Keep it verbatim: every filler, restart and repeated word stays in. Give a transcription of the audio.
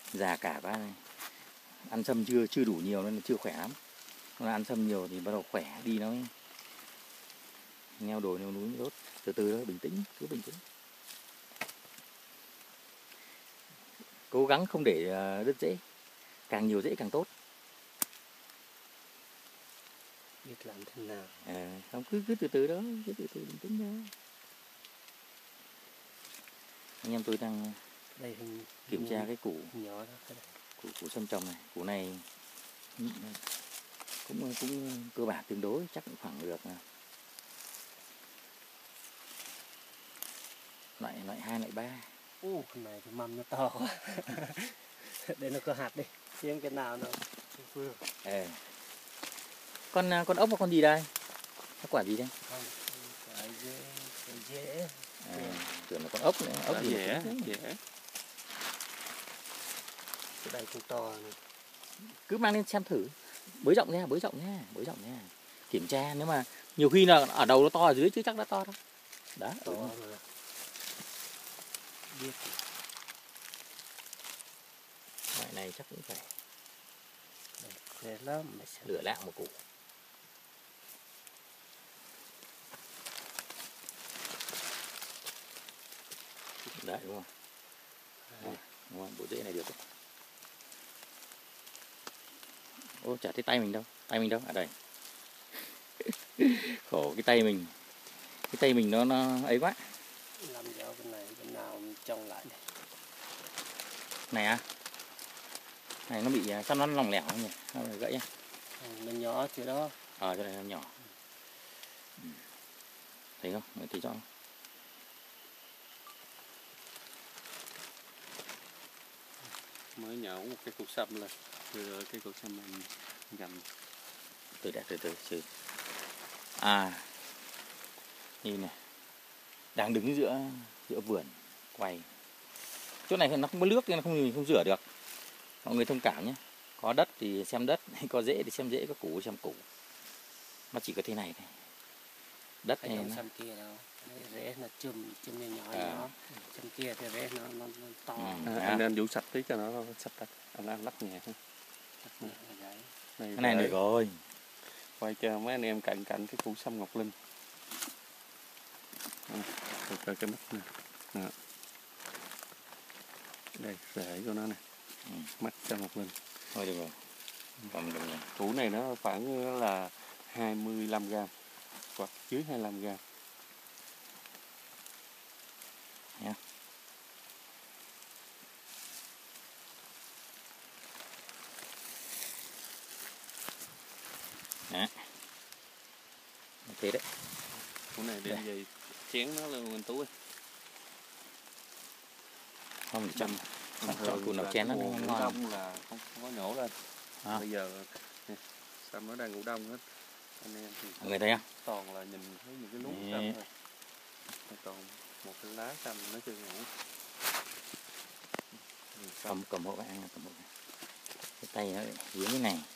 Già cả bác này. Ăn sâm chưa chưa đủ nhiều nên là chưa khỏe lắm. Nó ăn sâm nhiều thì bắt đầu khỏe đi nó mới neo đồi neo núi tốt. Từ từ đó, bình tĩnh, cứ bình tĩnh. Cố gắng không để đứt rễ, càng nhiều rễ càng tốt. Biết làm thế nào. À, không cứ cứ từ từ đó, cứ từ từ bình tĩnh ra. Anh em tôi đang đây hình kiểm tra cái củ nhỏ đó. Củ củ sâm trồng này, củ này cũng cũng cơ bản tương đối, chắc cũng khoảng được loại loại hai loại ba. Ô, con này cái mầm nó to quá. Đây nó có hạt đi, xem cái nào nó vừa. À. Con con ốc và con gì đây? Nó quả gì đây? Không, cái dễ, cái dễ. À, tưởng là con ốc nữa, ốc gì dễ, dễ. Cái đây cũng to này. Cứ mang lên xem thử, bới rộng nha, bới rộng nha, bới rộng nha. Kiểm tra nếu mà nhiều khi là ở đầu nó to ở dưới chứ chắc đã to đâu. Đó, to rồi. Biết. Loại này chắc cũng phải dễ lắm. lửa lạng một củ. Đấy đúng không? Đấy, đúng không? Bộ rễ này được. Ô, chả thấy tay mình đâu. Tay mình đâu? À đây. Khổ cái tay mình. Cái tay mình nó nó ấy quá. Làm dạo bên này, bên nào mình trồng lại đây. Này à? Này nó bị sao nó lỏng lẻo nhỉ? Nó gãy à? Nó nhỏ chứ đó. Ờ, à, cái này nó nhỏ. Ừ. Thấy không? Người thấy rõ không? Mới nhổ một cái cục sâm là từ cái cục sâm mình gầm. Từ đã từ từ từ. À, nhìn này, đang đứng giữa giữa vườn quay. Chỗ này nó không có nước nên nó không không rửa được. Mọi người thông cảm nhé. Có đất thì xem đất, có rễ thì xem rễ, có củ xem củ. Nó chỉ có thế này thôi. Đất cái này trồng nó... sâm kia đâu, rễ nó chùm chùm nhỏ nhỏ, à. nhỏ. Sâm kia thì rễ nó, nó, nó to. Ừ. À, anh nên vũ sạch tí cho nó sạch đất. Anh ăn lắc nhẹ. Cái này được rồi. Quay cho mấy anh em cạnh cạnh cái củ sâm ngọc linh. À, coi cái mắt nè. À. Đây rễ của nó nè. Ừ. Mắt sâm ngọc linh. Thôi được rồi. Cầm được rồi. Củ này nó khoảng là hai mươi lăm gam hoặc dưới hai mươi lăm gam. Nha. Đó. Thế đấy. Củ này đem về chén nó luôn anh Tú ơi. Không chọn chọn củ nào chén nó ngon. Đông là không, không có nhổ lên. À. Bây giờ nè, sâm nó đang ngủ đông hết. Anh em thì người thấy không? Toàn là nhìn thấy những cái luống sâm thôi. Còn một cái lá sâm nó chưa ngủ. Cầm cầm hộ bạn, cầm hộ. Cái tay nó vướng cái này.